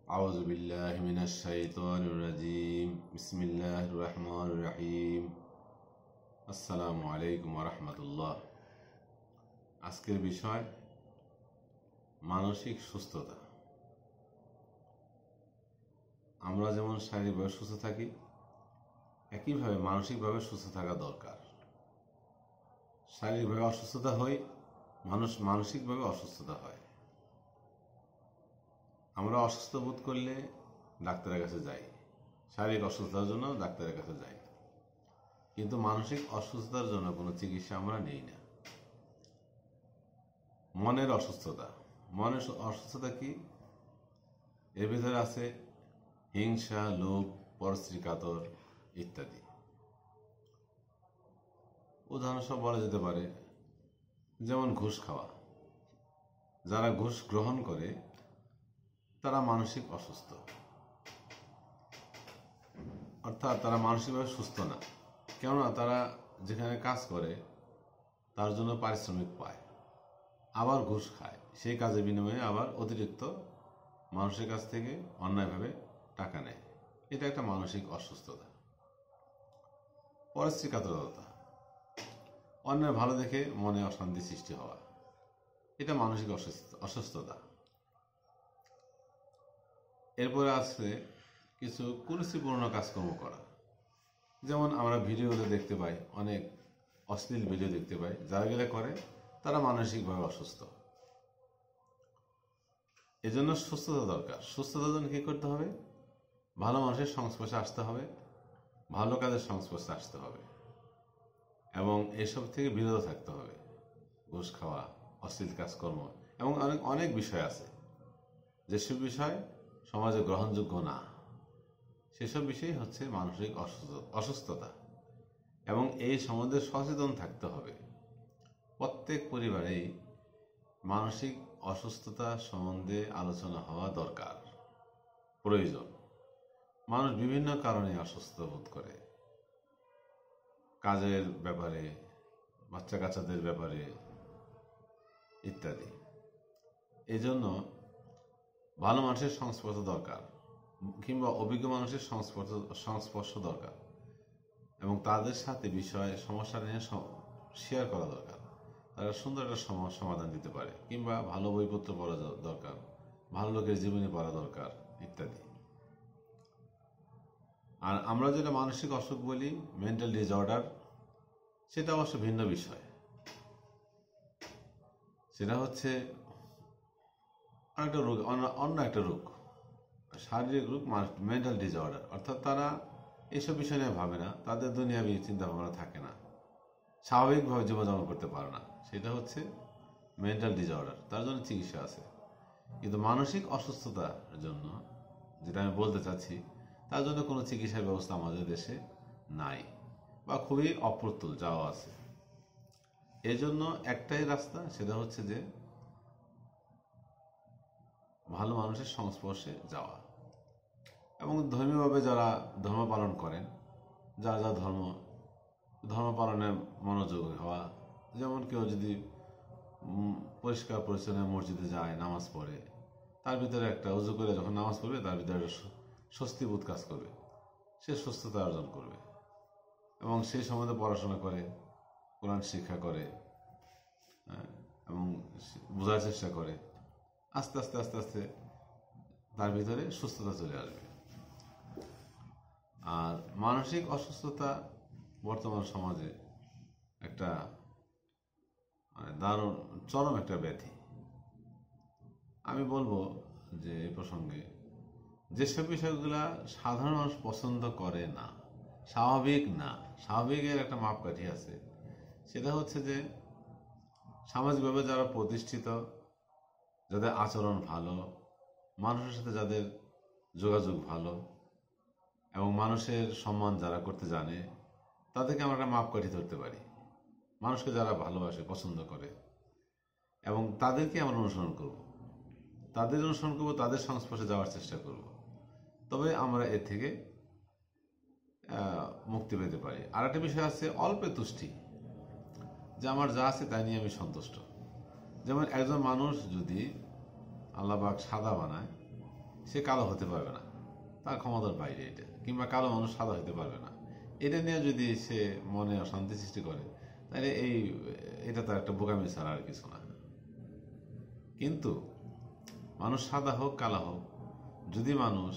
আউযু বিল্লাহি মিনাশ শাইতানির রাজিম। বিসমিল্লাহির রহমানির রহিম। আসসালামু আলাইকুম ওয়া রাহমাতুল্লাহ। আজকের বিষয় মানসিক সুস্থতা। আমরা যেমন শারীরিকভাবে সুস্থ থাকি, একইভাবে মানসিকভাবে সুস্থ থাকা দরকার। শারীরিকভাবে অসুস্থতা হয়, মানুষ মানসিকভাবে অসুস্থতা হয়। আমরা অসুস্থ বোধ করলে ডাক্তারের কাছে যাই, শারীরিক অসুস্থতার জন্য ডাক্তারের কাছে যাই, কিন্তু মানসিক অসুস্থতার জন্য কোনো চিকিৎসা আমরা নেই না। মনের অসুস্থতা। মনের অসুস্থতা কি? এর ভিতরে আছে হিংসা, লোভ, পরশ্রী কাতর ইত্যাদি। উদাহরণ সব বলা যেতে পারে, যেমন ঘুষ খাওয়া। যারা ঘুষ গ্রহণ করে তারা মানসিক অসুস্থ, অর্থাৎ তারা মানসিকভাবে সুস্থ না। কেননা তারা যেখানে কাজ করে তার জন্য পারিশ্রমিক পায়, আবার ঘুষ খায়, সেই কাজের বিনিময়ে আবার অতিরিক্ত মানুষের কাছ থেকে অন্যায়ভাবে টাকা নেয়। এটা একটা মানসিক অসুস্থতা। পরশ্রী কাতরতা, অন্যের ভালো দেখে মনে অশান্তি সৃষ্টি হওয়া, এটা মানসিক অসুস্থতা। এরপরে আছে কিছু কুরুচিপূর্ণ কাজকর্ম করা। যেমন আমরা ভিডিওতে দেখতে পাই, অনেক অশ্লীল ভিডিও দেখতে পাই, যারা গেলে করে তারা মানসিকভাবে অসুস্থ। এজন্য সুস্থতা দরকার। সুস্থতার জন্য কী করতে হবে? ভালো মানুষের সংস্পর্শে আসতে হবে, ভালো কাজের সংস্পর্শে আসতে হবে, এবং এসব থেকে বিরত থাকতে হবে। ঘুষ খাওয়া, অশ্লীল কাজকর্ম এবং অনেক অনেক বিষয় আছে যেসব বিষয় সমাজে গ্রহণযোগ্য না, সেসব বিষয় হচ্ছে মানসিক অসুস্থতা। এবং এই সম্বন্ধে সচেতন থাকতে হবে। প্রত্যেক পরিবারেই মানসিক অসুস্থতা সম্বন্ধে আলোচনা হওয়া দরকার, প্রয়োজন। মানুষ বিভিন্ন কারণে অসুস্থ বোধ করে, কাজের ব্যাপারে, বাচ্চা কাচ্চাদের ব্যাপারে ইত্যাদি। এজন্য ভালো মানুষের সংস্পর্শ দরকার, কিংবা অভিজ্ঞ মানুষের সংস্পর্শ দরকার, এবং তাদের সাথে বিষয় সমস্যা নিয়ে শেয়ার করা দরকার। তারা সুন্দর একটা সমাধান দিতে পারে, কিংবা ভালো বইপত্র পড়া দরকার, ভালো লোকের জীবনী পড়া দরকার ইত্যাদি। আর আমরা যেটা মানসিক অসুখ বলি, মেন্টাল ডিসঅর্ডার, সেটা অবশ্য ভিন্ন বিষয়। সেটা হচ্ছে আরেকটা রোগ, অন্য একটা রোগ, শারীরিক রোগ, মেন্টাল ডিসঅর্ডার। অর্থাৎ তারা এইসব বিষয় নিয়ে ভাবে না, তাদের দুনিয়াবি চিন্তা ভাবনা থাকে না, স্বাভাবিকভাবে জীবনযাপন করতে পারে না। সেটা হচ্ছে মেন্টাল ডিসঅর্ডার, তার জন্য চিকিৎসা আছে। কিন্তু মানসিক অসুস্থতার জন্য, যেটা আমি বলতে চাচ্ছি, তার জন্য কোনো চিকিৎসার ব্যবস্থা আমাদের দেশে নাই, বা খুবই অপ্রতুল, যাওয়া আছে। এই জন্য একটাই রাস্তা, সেটা হচ্ছে যে ভালো মানুষের সংস্পর্শে যাওয়া, এবং ধর্মীয়ভাবে যারা ধর্ম পালন করেন, যার যা ধর্ম পালনে মনোযোগী হওয়া। যেমন কেউ যদি পরিষ্কার পরিচ্ছন্ন মসজিদে যায়, নামাজ পড়ে, তার ভিতরে একটা উজু করে যখন নামাজ পড়বে, তার ভিতরে একটা স্বস্তিবোধ কাজ করবে, সে সুস্থতা অর্জন করবে। এবং সেই সম্বন্ধে পড়াশোনা করে, কোরআন শিক্ষা করে, এবং বোঝার চেষ্টা করে, আস্তে আস্তে আস্তে আস্তে তার ভিতরে সুস্থতা চলে আসবে। আর মানসিক অসুস্থতা বর্তমান সমাজে একটা দারুণ চরম একটা ব্যাধি। আমি বলবো যে এই প্রসঙ্গে, যেসব বিষয়গুলা সাধারণ মানুষ পছন্দ করে না, স্বাভাবিক না, স্বাভাবিকের একটা মাপকাঠি আছে। সেটা হচ্ছে যে সামাজিকভাবে যারা প্রতিষ্ঠিত, যাদের আচরণ ভালো, মানুষের সাথে যাদের যোগাযোগ ভালো, এবং মানুষের সম্মান যারা করতে জানে, তাদেরকে আমরা একটা মাপকাঠি ধরতে পারি। মানুষকে যারা ভালোবাসে, পছন্দ করে, এবং তাদেরকে আমরা অনুসরণ করব, তাদের সংস্পর্শে যাওয়ার চেষ্টা করব, তবে আমরা এর থেকে মুক্তি পেতে পারি। আর একটা বিষয় আছে অল্পে তুষ্টি, যে আমার যা আছে তাই নিয়ে আমি সন্তুষ্ট। যেমন একজন মানুষ যদি আল্লাহ পাক সাদা বানায়, সে কালো হতে পারবে না, তার ক্ষমতার বাইরে এটা। কিংবা কালো মানুষ সাদা হতে পারবে না, এটা নিয়ে যদি সে মনে অশান্তি সৃষ্টি করে, তাহলে এটা তো একটা বোকামি ছাড়া আর কিছু না। কিন্তু মানুষ সাদা হোক কালো হোক, যদি মানুষ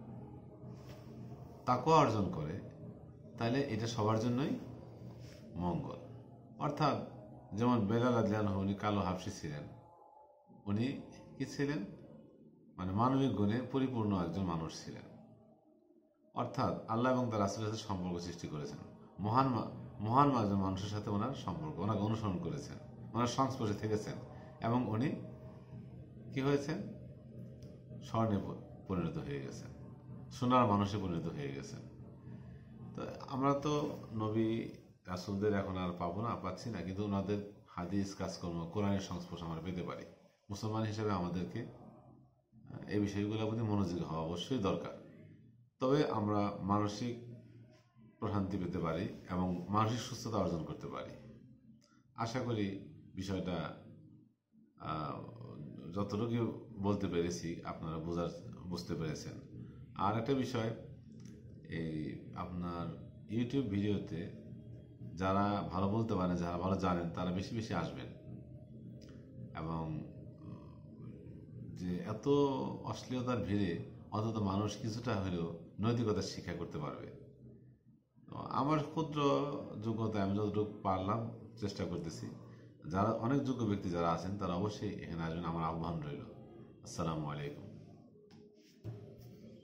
তাকওয়া অর্জন করে, তাহলে এটা সবার জন্যই মঙ্গল। অর্থাৎ যেমন বেলাল রাদিয়াল্লাহু আনহু, উনি কালো হাবশী ছিলেন, উনি কি ছিলেন, মানে মানবিক গুণে পরিপূর্ণ একজন মানুষ ছিলেন। অর্থাৎ আল্লাহ এবং তার রাসূলের সাথে সম্পর্ক সৃষ্টি করেছেন, মহান একজন মানুষের সাথে ওনার সম্পর্ক, ওনাকে অনুসরণ করেছেন, ওনার সংস্পর্শে থেকেছেন, এবং উনি কি হয়েছেন, স্বর্ণে পরিণত হয়ে গেছেন, সোনার মানুষে পরিণত হয়ে গেছেন। তো আমরা তো নবী রাসূলদের এখন আর পাবো না, পাচ্ছি না, কিন্তু ওনাদের হাদিস, কাজকর্ম, কোরআনের সংস্পর্শ আমরা পেতে পারি। মুসলমান হিসেবে আমাদেরকে এই বিষয়গুলোর প্রতি মনোযোগী হওয়া অবশ্যই দরকার। তবে আমরা মানসিক প্রশান্তি পেতে পারি এবং মানসিক সুস্থতা অর্জন করতে পারি। আশা করি বিষয়টা যতটুকু বলতে পেরেছি আপনারা বুঝতে পেরেছেন। আর একটা বিষয়, এই আপনার ইউটিউব ভিডিওতে যারা ভালো বলতে পারেন, যারা ভালো জানেন, তারা বেশি বেশি আসবেন, এবং যে এত অশ্লীলতার ভিড়ে অন্তত মানুষ কিছুটা হলেও নৈতিকতার শিক্ষা করতে পারবে। আমার ক্ষুদ্র যোগ্যতা আমি যতটুকু পারলাম চেষ্টা করতেছি। যারা অনেক যোগ্য ব্যক্তি যারা আছেন, তারা অবশ্যই এখানে আসবেন, আমার আহ্বান রইল। আসসালামু আলাইকুম।